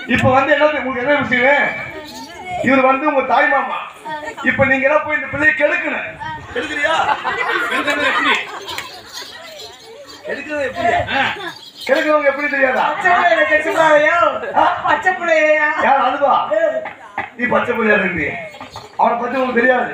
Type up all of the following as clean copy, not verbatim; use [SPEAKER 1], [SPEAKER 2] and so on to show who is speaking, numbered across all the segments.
[SPEAKER 1] இப்ப வந்து என்ன உங்களுக்கு என்ன விஷயம்? இவர் வந்து உங்க தாய் மாமா. இப்ப நீங்க எல்லாம் போய் இந்த பிள்ளையை கெடுக்கணும். கெடுக்கிறியா? கெடுக்கிறது எப்படி? கெடுக்கிறது எப்படி? கெடுக்கிறவங்க எப்படி தெரியாதா?
[SPEAKER 2] பச்சை பிள்ளையா?
[SPEAKER 1] யார் அதுவா? நீ பச்சை பிள்ளையா இருக்கு. அவனை பத்தி உங்களுக்கு தெரியாது.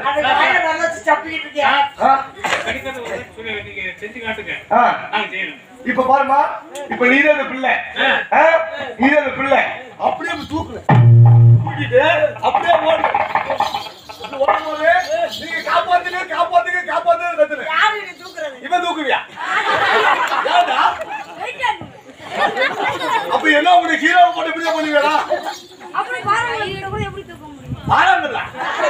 [SPEAKER 1] இப்ப பாருமா, இப்ப நீதான் இந்த பிள்ளை, நீதான் இந்த பிள்ளை. அப்படியே தூக்குற, தூக்கிட்டு அப்படியே ஓடு. ஓடும்போது நீங்க காப்பாத்துங்க காப்பாத்துங்க காப்பாத்துங்க கத்துற. இவன் தூக்குவியா? யாரா? அப்ப என்ன உனக்கு ஹீரோவை போட்டு இப்படியே பண்ணுவீங்களா?
[SPEAKER 2] அப்படி பாருங்க எப்படி தூக்க முடியும்?
[SPEAKER 1] ஆரம்பல.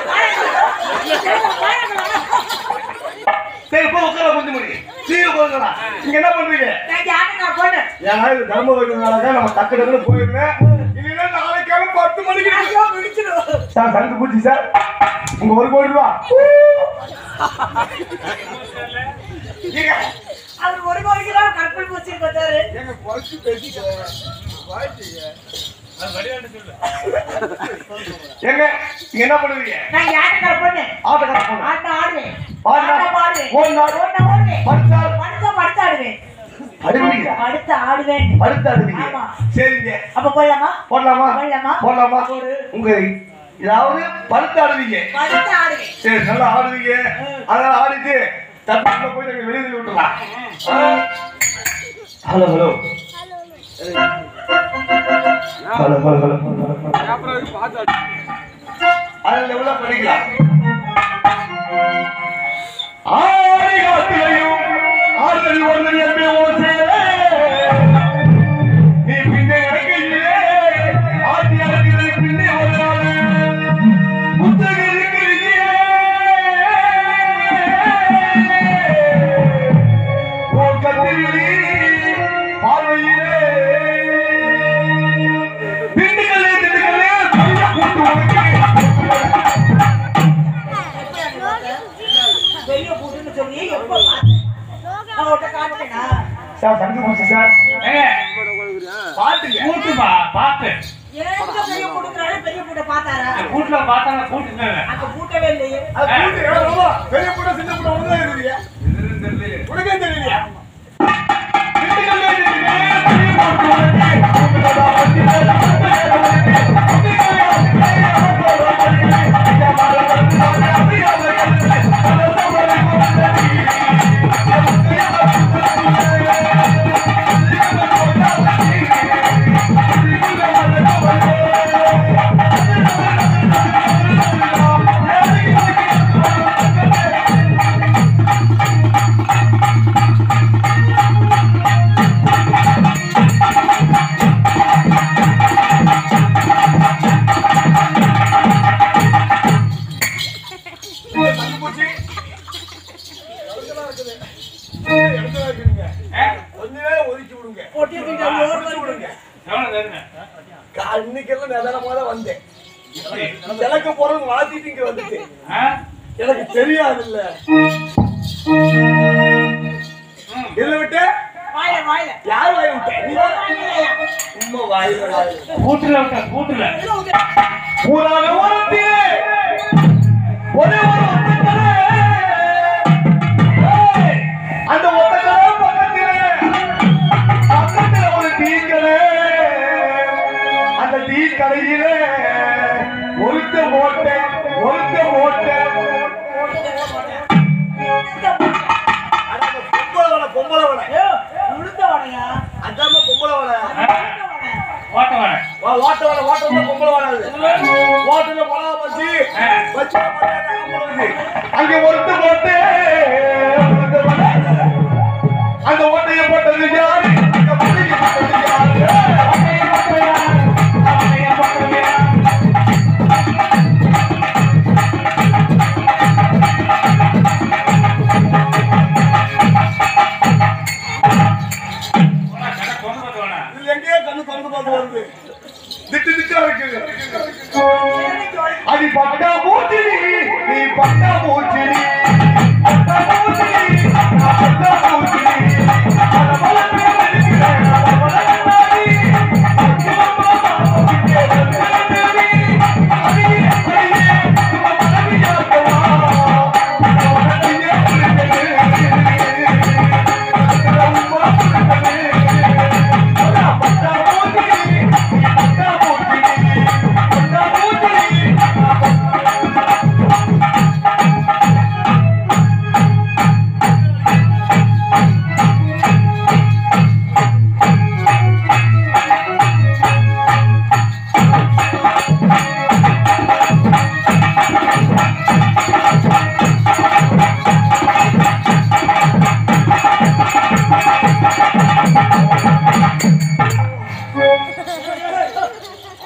[SPEAKER 1] சரி போ உட்கார கொஞ்சம் மணி. சீக்கிரம் போங்கடா. நீங்க என்ன பண்றீங்க?
[SPEAKER 2] நான் போறேன்.
[SPEAKER 1] ஏன்னா இது தர்ம வைக்கனால நம்ம டக்கு டக்குனு போயிடுறேன். இல்லைன்னா நாளைக்கால 10 மணிக்கு ஐயோ முடிச்சிடும். சார் சங்கு பூச்சி சார். உங்க 1 கோடி ரூபாய்.
[SPEAKER 2] அவர் 1 கோடி ரூபாய் கற்பல் பூச்சி கொடுத்தாரு.
[SPEAKER 1] எங்க குறைச்சு பேசிட்டேன். வாய்ட்டீங்க. அது வடிவாட்ட சொல்லு. எங்க நீங்க என்ன பண்ணுவீங்க?
[SPEAKER 2] நான் யாட்டக்கற போறேன்.
[SPEAKER 1] ஆட்டக்கற போறேன்.
[SPEAKER 2] ஆட்ட ஆடுவேன்.
[SPEAKER 1] பாடுவேன்.
[SPEAKER 2] ஓடுவேன். படுத்து ஆடுவேன்.
[SPEAKER 1] அடுவீங்க.
[SPEAKER 2] அடுத்து ஆடுவேன்.
[SPEAKER 1] அடுத்து ஆடுவீங்க.
[SPEAKER 2] ஆமா.
[SPEAKER 1] சரிங்க.
[SPEAKER 2] அப்ப போலாமா?
[SPEAKER 1] போடலாமா? போடலாமா? உங்க இதாவது படுத்து ஆடுவீங்க.
[SPEAKER 2] படுத்து ஆடுவேன்.
[SPEAKER 1] சரி நல்லா ஆடுவீங்க. அதனால ஆடிட்டு தப்பில போய் நாங்க வெளியில விட்டுறலாம். Hello hello hello hello hello அப்புறம் பாத்து அதுல உள்ள படிக்கலாம். ஆடி காத்திலையும் ஆறுதல் ஒருதல் என்பே ஓசே நீ பின்னே இறக்கையிலே ஆட்டி அழைக்கிறது பின்னே ஒரு நாள் புத்தக இருக்கிறீங்க ஓர் கத்திரிகளி பார்வையிலே திண்டுகளே திண்டுகளே கூட்டு உனக்கு
[SPEAKER 2] வெளிய போடுன்னு சொல்லி எப்ப நான் ஓட்ட காட்டேனா?
[SPEAKER 1] சார் சங்கு பூச்சி சார். பாத்துங்க கூட்டுமா பாத்து
[SPEAKER 2] ஏங்க பெரிய போடுறானே பெரிய போட பார்த்தாரா?
[SPEAKER 1] கூட்டுல பார்த்தாங்க கூட்டுங்க.
[SPEAKER 2] அங்க கூட்டவே இல்லையே.
[SPEAKER 1] அது கூட்டு ரொம்ப பெரிய போட சின்ன போட ஒண்ணே இருக்குங்க. இதுன்னு தெரியல. உனக்கே தெரியலையா? திண்டுக்கல்லே திண்டுக்கல்லே பெரிய போட்டு இன்னைக்கெல்லாம் நிதானமா வந்தேன். எனக்கு போறது மாத்திட்டு இங்க வந்துட்டு எனக்கு தெரியாது இல்ல இல்ல விட்டு
[SPEAKER 2] வாயில
[SPEAKER 1] யார் வாய் விட்ட? உம்மா வாயில கூட்டுல விட்ட கூட்டுல ஊரான ஓரத்திலே ஒரே ஒரு ஒத்தக்கரை அந்த ஒத்தக்கரை பக்கத்திலே ஒரு டீக்கடை அந்த டீ கடையிலே ஒருத்த ஓட்ட பொம்பளை வடை
[SPEAKER 2] உளுந்த வடையா?
[SPEAKER 1] அதாம பொம்பளை வடை
[SPEAKER 2] ஓட்ட வடை
[SPEAKER 1] ஓட்ட பொம்பளை வடை ஓட்டுல மிளகா பச்சி அங்க ஒருத்த போட்டு அந்த ஓட்டையை போட்டது யாரு? அது பட்டா மூச்சி நீ பட்டா மூச்சி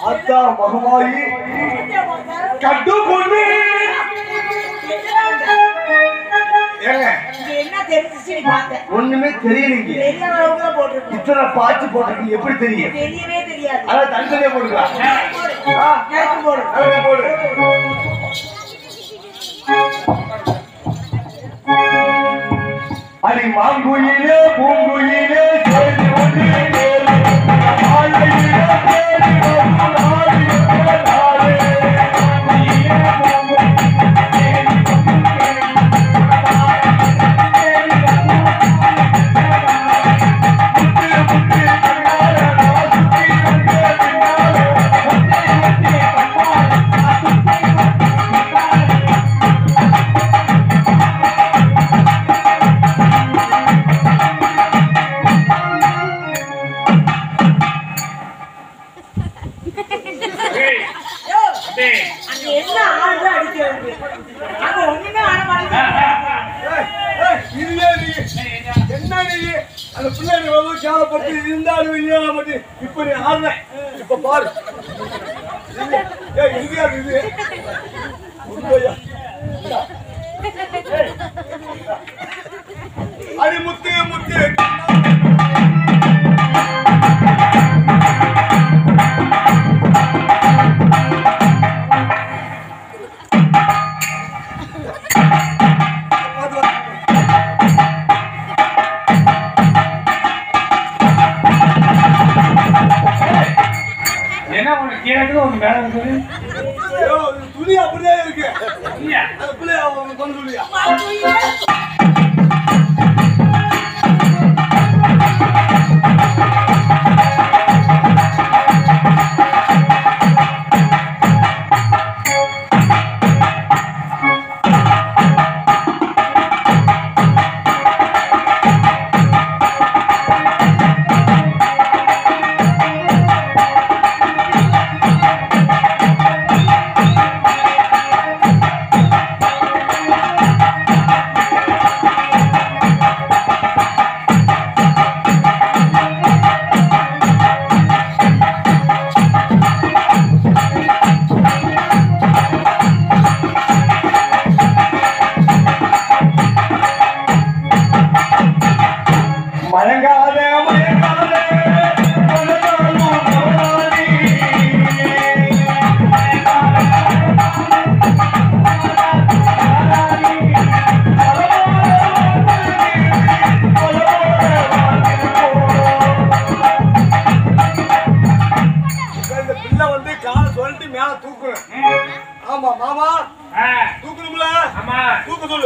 [SPEAKER 1] ஆத்தா மகமாயி கட்டு கொண்டு
[SPEAKER 2] என்ன தெரிஞ்சிச்சு நீ பார்த்த?
[SPEAKER 1] ஒண்ணுமே தெரியலீங்க.
[SPEAKER 2] தெரியாத அளவுக்கு தான் போட்டுருக்கு.
[SPEAKER 1] இத்தனை பாத்து போட்டுருக்கு எப்படி தெரியும்?
[SPEAKER 2] தெரியவே தெரியாது.
[SPEAKER 1] அதான் தனித்தனியா போட்டுக்கலாம்.
[SPEAKER 2] போடு.
[SPEAKER 1] போடு. அடி மாங்குயிலே பூங்குயிலே சேர்ந்து ஒன்று இப்ப நீ ஆடுற இப்ப பாரு இது அடி முத்து முத்து துணி அப்படியே இருக்கு. ஆமா மாமா தூக்கணும்ல ஆமா தூக்க சொல்லு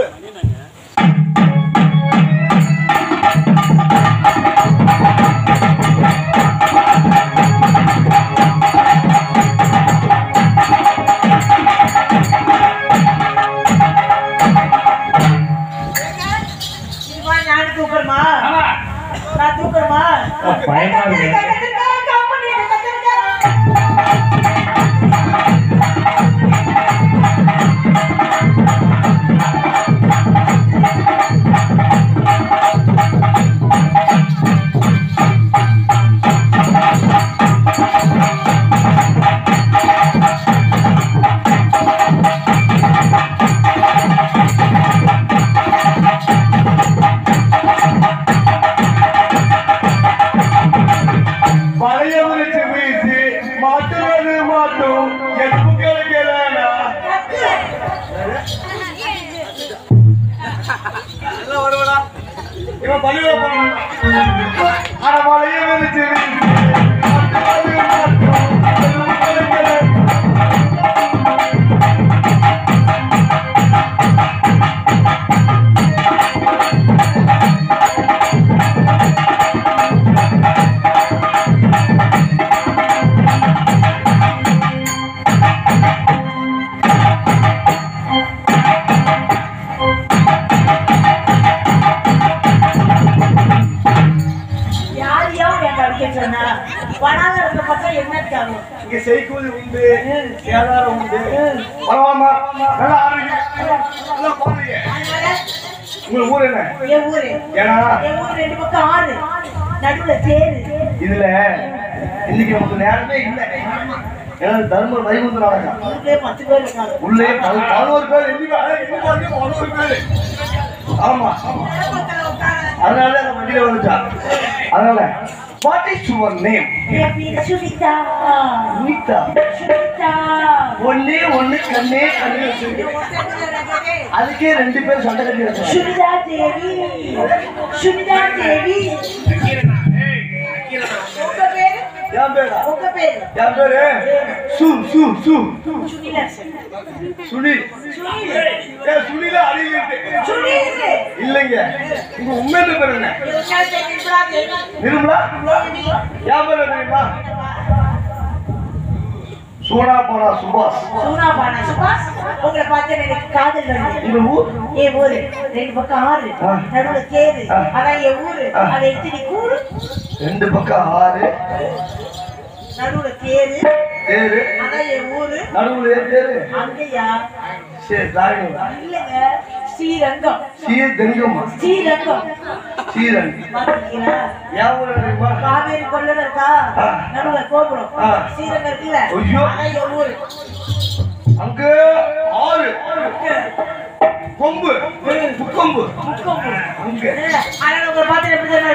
[SPEAKER 2] நான் தூக்கணுமா நான் தூக்கணுமா பயமா இருக்கு இதுல இன்னைக்கு நமக்கு நேரமே இல்லை
[SPEAKER 1] ஏன்னா தர்மர் வைகுந்த நாடகம்
[SPEAKER 2] உள்ளே 10 பேர் இருக்காங்க.
[SPEAKER 1] உள்ளே 11 பேர் எண்ணி 11 பேர். ஆமா அதனால அந்த வண்டியில வந்துட்டா. அதனால வாட் இஸ் யுவர் நேம்?
[SPEAKER 2] என் பேரு சுனிதா.
[SPEAKER 1] சுனிதா.
[SPEAKER 2] சுனிதா.
[SPEAKER 1] ஒண்ணே ஒண்ணு கண்ணே கண்ணே அதுக்கே 2 பேர் சண்டை கட்டி வச்சாங்க.
[SPEAKER 2] சுனிதா தேவி. சுனிதா தேவி. உங்க பேரு?
[SPEAKER 1] என் பேரா?
[SPEAKER 2] உங்க பேரு?
[SPEAKER 1] என் பேரு சு சு சு
[SPEAKER 2] சுனிலட்சுமி.
[SPEAKER 1] சுனில்.
[SPEAKER 2] சுனில்.
[SPEAKER 1] சுனிலா அடிக்கிட்டு
[SPEAKER 2] சுனில்.
[SPEAKER 1] இல்லைங்க. உங்க உண்மையான பேர் என்ன? நிர்மலா. என் பேர் தெரியுமா? சோனாபானா சுபாஷ்.
[SPEAKER 2] சோனாபானா சுபாஷ். உங்களை பார்த்து எனக்கு காதல் வருது.
[SPEAKER 1] உங்க ஊர்?
[SPEAKER 2] என் ஊரு 2 பக்கம் 6 நடுவுல கேது. அதான் என் ஊரு. அதை எத்தனை கூறு?
[SPEAKER 1] 2 பக்கம் 6
[SPEAKER 2] நடுவுல கேது.
[SPEAKER 1] தேரு.
[SPEAKER 2] அதான் என் ஊரு.
[SPEAKER 1] நடுவுல தேரு.
[SPEAKER 2] அங்கயா?
[SPEAKER 1] சரி தாங்க.
[SPEAKER 2] இல்லங்க ஸ்ரீரங்கம்.
[SPEAKER 1] ஸ்ரீரங்கம்.
[SPEAKER 2] ஸ்ரீரங்கம்.
[SPEAKER 1] ஸ்ரீரங்கம்.
[SPEAKER 2] பாத்தீங்களா?
[SPEAKER 1] என் ஊர் தெரியுமா?
[SPEAKER 2] காவேரி கொள்ளல இருக்கா? நடுவுல கோபுரம். ஸ்ரீரங்கம் இருக்குல்ல?
[SPEAKER 1] ஐயோ.
[SPEAKER 2] அதான் என் ஊரு.
[SPEAKER 1] அங்க 6 கொம்பு. முக்கொம்பு.
[SPEAKER 2] முக்கொம்பு.
[SPEAKER 1] அங்க.
[SPEAKER 2] அதனால உங்களை பார்த்து எப்படி